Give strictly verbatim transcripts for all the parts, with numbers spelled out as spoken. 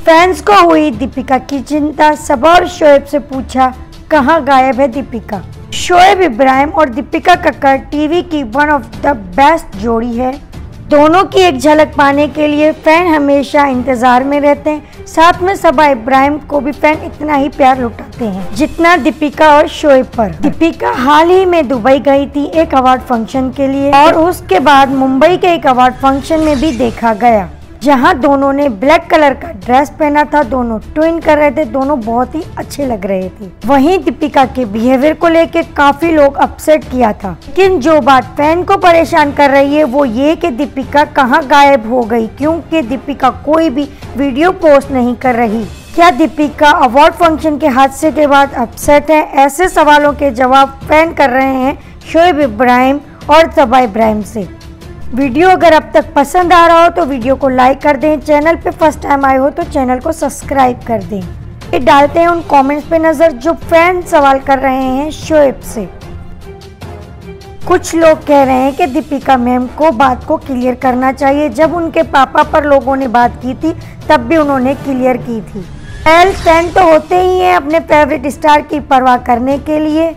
Fans को हुई दीपिका की चिंता, सबा और शोएब से पूछा कहां गायब है दीपिका। शोएब इब्राहिम और दीपिका कक्कड़ टीवी की वन ऑफ द बेस्ट जोड़ी है। दोनों की एक झलक पाने के लिए फैन हमेशा इंतजार में रहते हैं। साथ में सबा इब्राहिम को भी फैन इतना ही प्यार लुटाते हैं जितना दीपिका और शोएब पर। दीपिका हाल ही में दुबई गई थी एक अवार्ड फंक्शन के लिए और उसके बाद मुंबई के एक अवार्ड फंक्शन में भी देखा गया जहां दोनों ने ब्लैक कलर का ड्रेस पहना था। दोनों ट्विन कर रहे थे, दोनों बहुत ही अच्छे लग रहे थे। वहीं दीपिका के बिहेवियर को लेकर काफी लोग अपसेट किया था, लेकिन जो बात फैन को परेशान कर रही है वो ये कि दीपिका कहां गायब हो गई, क्योंकि दीपिका कोई भी वीडियो पोस्ट नहीं कर रही। क्या दीपिका अवार्ड फंक्शन के हादसे के बाद अपसेट है? ऐसे सवालों के जवाब फैन कर रहे हैं शोएब इब्राहिम और सबा इब्राहिम से। वीडियो अगर अब तक पसंद आ रहा हो तो वीडियो को लाइक कर दें। चैनल पे फर्स्ट टाइम आए हो तो चैनल को सब्सक्राइब कर दें। ये डालते हैं उन कमेंट्स पे नज़र जो फैन सवाल कर रहे हैं शोएब से। कुछ लोग कह रहे हैं कि दीपिका मैम को बात को क्लियर करना चाहिए। जब उनके पापा पर लोगों ने बात की थी तब भी उन्होंने क्लियर की थी। एल फैन तो होते ही हैं अपने फेवरेट स्टार की परवाह करने के लिए।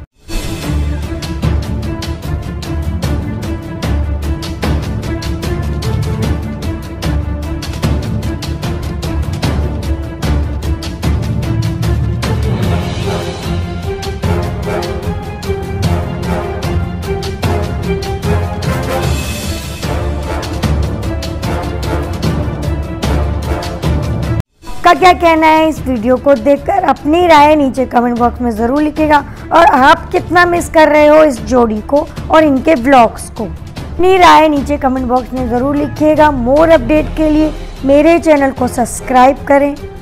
का क्या कहना है इस वीडियो को देखकर? अपनी राय नीचे कमेंट बॉक्स में ज़रूर लिखिएगा। और आप कितना मिस कर रहे हो इस जोड़ी को और इनके व्लॉग्स को? अपनी राय नीचे कमेंट बॉक्स में ज़रूर लिखिएगा। मोर अपडेट के लिए मेरे चैनल को सब्सक्राइब करें।